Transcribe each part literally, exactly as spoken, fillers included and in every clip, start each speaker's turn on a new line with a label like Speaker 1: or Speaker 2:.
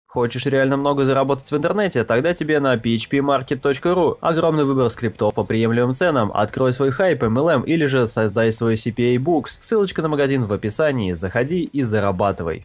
Speaker 1: Хочешь реально много заработать в интернете? Тогда тебе на пи эйч пи маркет точка ру. Огромный выбор скриптов по приемлемым ценам. Открой свой хайп эм эл эм или же создай свой си пи эй Books. Ссылочка на магазин в описании. Заходи и зарабатывай.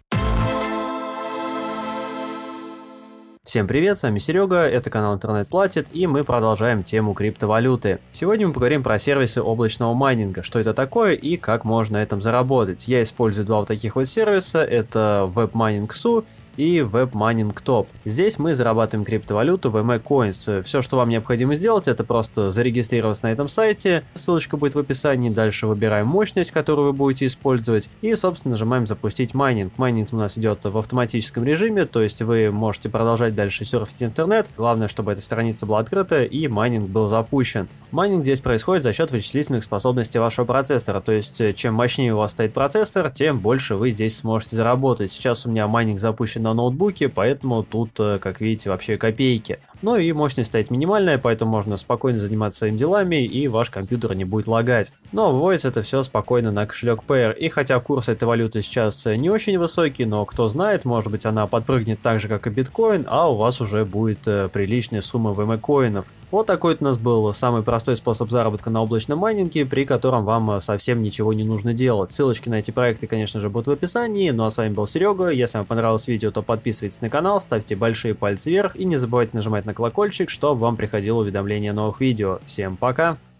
Speaker 1: Всем привет, с вами Серега, это канал Интернет Платит, и мы продолжаем тему криптовалюты. Сегодня мы поговорим про сервисы облачного майнинга, что это такое и как можно на этом заработать. Я использую два вот таких вот сервиса, это WebMining точка су и WebMining Top. Здесь мы зарабатываем криптовалюту в эм и Coins. Все, что вам необходимо сделать, это просто зарегистрироваться на этом сайте. Ссылочка будет в описании. Дальше выбираем мощность, которую вы будете использовать. И, собственно, нажимаем запустить майнинг. Майнинг у нас идет в автоматическом режиме, то есть вы можете продолжать дальше серфить интернет. Главное, чтобы эта страница была открыта и майнинг был запущен. Майнинг здесь происходит за счет вычислительных способностей вашего процессора. То есть, чем мощнее у вас стоит процессор, тем больше вы здесь сможете заработать. Сейчас у меня майнинг запущен на ноутбуке, поэтому тут, как видите, вообще копейки. Ну и мощность стоит минимальная, поэтому можно спокойно заниматься своими делами и ваш компьютер не будет лагать. Но выводится это все спокойно на кошелек Payer. И хотя курс этой валюты сейчас не очень высокий, но кто знает, может быть она подпрыгнет так же, как и биткоин, а у вас уже будет приличная сумма в эм и коинов. Вот такой у нас был самый простой способ заработка на облачном майнинге, при котором вам совсем ничего не нужно делать. Ссылочки на эти проекты, конечно же, будут в описании. Ну а с вами был Серега. Если вам понравилось видео, то подписывайтесь на канал, ставьте большие пальцы вверх и не забывайте нажимать на колокольчик, чтобы вам приходило уведомление о новых видео. Всем пока!